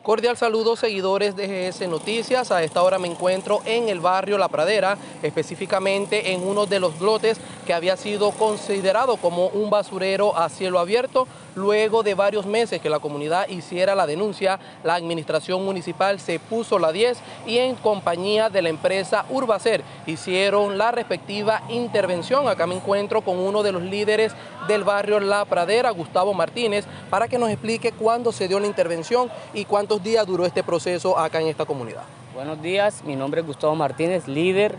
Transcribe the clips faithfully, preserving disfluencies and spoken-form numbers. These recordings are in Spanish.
Cordial saludo, seguidores de G S Noticias. A esta hora me encuentro en el barrio La Pradera, específicamente en uno de los lotes que había sido considerado como un basurero a cielo abierto. Luego de varios meses que la comunidad hiciera la denuncia, la administración municipal se puso la diez y en compañía de la empresa Urbacer hicieron la respectiva intervención. Acá me encuentro con uno de los líderes del barrio La Pradera, Gustavo Martínez, para que nos explique cuándo se dio la intervención y cuántos días duró este proceso acá en esta comunidad. Buenos días, mi nombre es Gustavo Martínez, líder.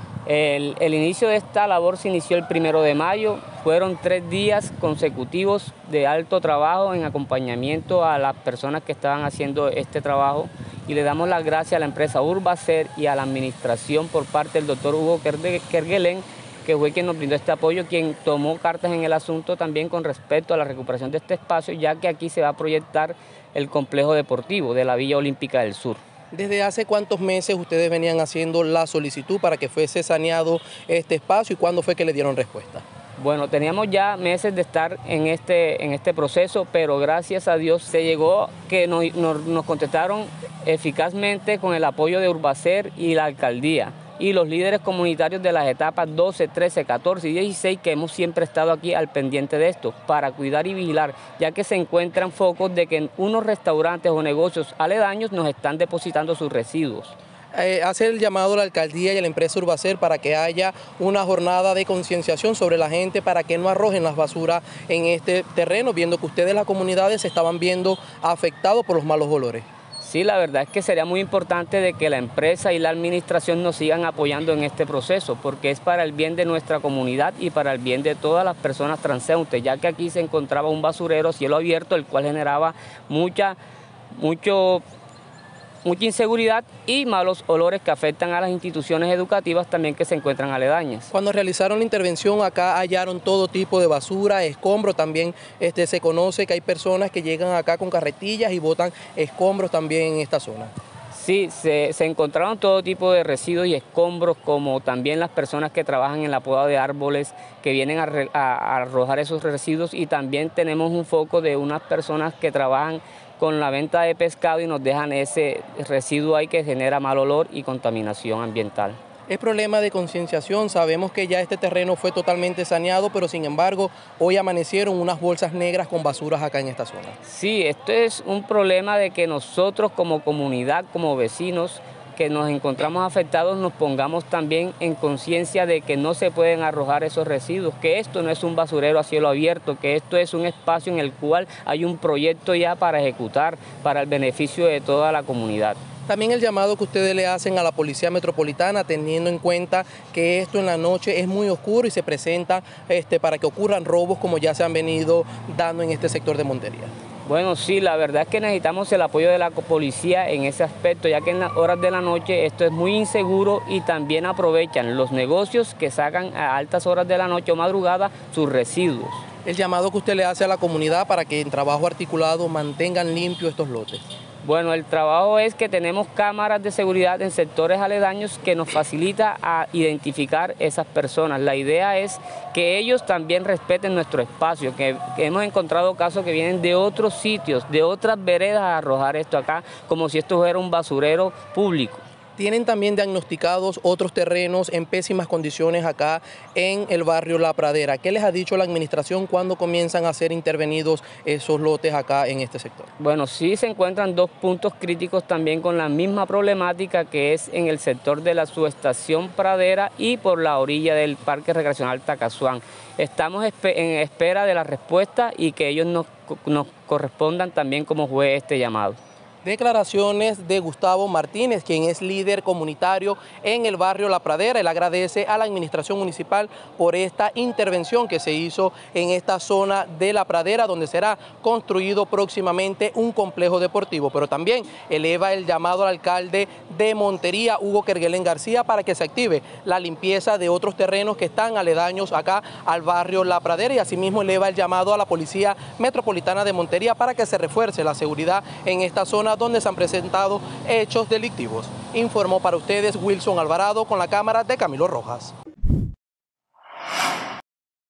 El, el inicio de esta labor se inició el primero de mayo, fueron tres días consecutivos de alto trabajo en acompañamiento a las personas que estaban haciendo este trabajo y le damos las gracias a la empresa Urbacer y a la administración por parte del doctor Hugo Kerguelen, que fue quien nos brindó este apoyo, quien tomó cartas en el asunto también con respecto a la recuperación de este espacio, ya que aquí se va a proyectar el complejo deportivo de la Villa Olímpica del Sur. ¿Desde hace cuántos meses ustedes venían haciendo la solicitud para que fuese saneado este espacio y cuándo fue que le dieron respuesta? Bueno, teníamos ya meses de estar en este, en este proceso, pero gracias a Dios se llegó que nos, nos, nos contestaron eficazmente con el apoyo de Urbacer y la alcaldía y los líderes comunitarios de las etapas doce, trece, catorce y dieciséis, que hemos siempre estado aquí al pendiente de esto, para cuidar y vigilar, ya que se encuentran focos de que unos restaurantes o negocios aledaños nos están depositando sus residuos. Eh, hace el llamado a la alcaldía y a la empresa Urbacer para que haya una jornada de concienciación sobre la gente para que no arrojen las basuras en este terreno, viendo que ustedes, las comunidades, se estaban viendo afectados por los malos olores. Sí, la verdad es que sería muy importante de que la empresa y la administración nos sigan apoyando en este proceso, porque es para el bien de nuestra comunidad y para el bien de todas las personas transeúntes, ya que aquí se encontraba un basurero a cielo abierto, el cual generaba mucha, mucho, mucha inseguridad y malos olores que afectan a las instituciones educativas también que se encuentran aledañas. Cuando realizaron la intervención acá hallaron todo tipo de basura, escombros, también este, se conoce que hay personas que llegan acá con carretillas y botan escombros también en esta zona. Sí, se, se encontraron todo tipo de residuos y escombros, como también las personas que trabajan en la poda de árboles que vienen a, a, a arrojar esos residuos, y también tenemos un foco de unas personas que trabajan con la venta de pescado y nos dejan ese residuo ahí que genera mal olor y contaminación ambiental. Es problema de concienciación, sabemos que ya este terreno fue totalmente saneado, pero sin embargo hoy amanecieron unas bolsas negras con basuras acá en esta zona. Sí, esto es un problema de que nosotros como comunidad, como vecinos, que nos encontramos afectados, nos pongamos también en conciencia de que no se pueden arrojar esos residuos, que esto no es un basurero a cielo abierto, que esto es un espacio en el cual hay un proyecto ya para ejecutar para el beneficio de toda la comunidad. También el llamado que ustedes le hacen a la Policía Metropolitana, teniendo en cuenta que esto en la noche es muy oscuro y se presenta este, para que ocurran robos como ya se han venido dando en este sector de Montería. Bueno, sí, la verdad es que necesitamos el apoyo de la policía en ese aspecto, ya que en las horas de la noche esto es muy inseguro y también aprovechan los negocios que sacan a altas horas de la noche o madrugada sus residuos. El llamado que usted le hace a la comunidad para que en trabajo articulado mantengan limpios estos lotes. Bueno, el trabajo es que tenemos cámaras de seguridad en sectores aledaños que nos facilita a identificar esas personas. La idea es que ellos también respeten nuestro espacio, que, que hemos encontrado casos que vienen de otros sitios, de otras veredas a arrojar esto acá, como si esto fuera un basurero público. Tienen también diagnosticados otros terrenos en pésimas condiciones acá en el barrio La Pradera. ¿Qué les ha dicho la administración cuando comienzan a ser intervenidos esos lotes acá en este sector? Bueno, sí se encuentran dos puntos críticos también con la misma problemática, que es en el sector de la subestación Pradera y por la orilla del Parque Recreacional Tacazuán. Estamos en espera de la respuesta y que ellos nos, nos correspondan también como fue este llamado. Declaraciones de Gustavo Martínez, quien es líder comunitario en el barrio La Pradera. Él agradece a la administración municipal por esta intervención que se hizo en esta zona de La Pradera, donde será construido próximamente un complejo deportivo. Pero también eleva el llamado al alcalde de Montería, Hugo Kerguelen García, para que se active la limpieza de otros terrenos que están aledaños acá al barrio La Pradera, y asimismo eleva el llamado a la Policía Metropolitana de Montería para que se refuerce la seguridad en esta zona donde se han presentado hechos delictivos. Informó para ustedes Wilson Alvarado con la cámara de Camilo Rojas.